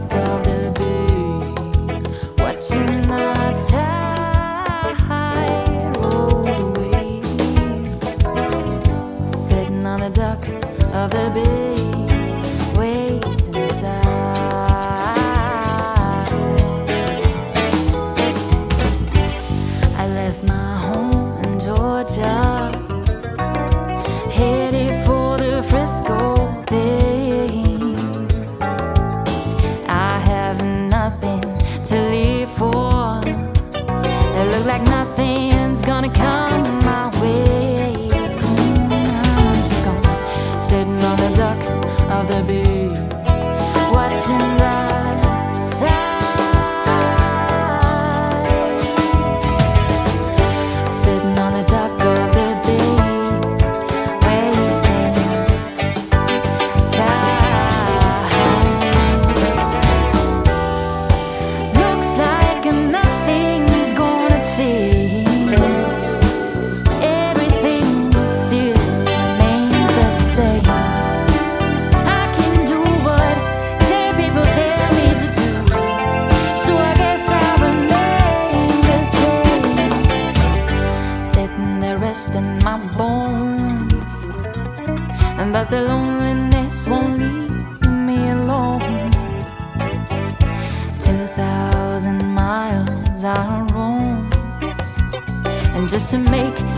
dock of the bay, watching the tide roll away. Sitting on the dock of the bay, wasting time. I left my home in Georgia, headed for the Frisco Bay. I have nothing to live for. It looks like nothing's gonna come my way. I'm just gonna sitting on the dock of the bay, watching the tide. Sitting on the dock of the bay, wasting time. Looks like nothing's gonna change. Everything still remains the same. I can do what 10 people tell me to do, so I guess I'll remain the same. Sitting there resting my bones, but the loneliness won't leave me alone. 2,000 miles I roam, and just to make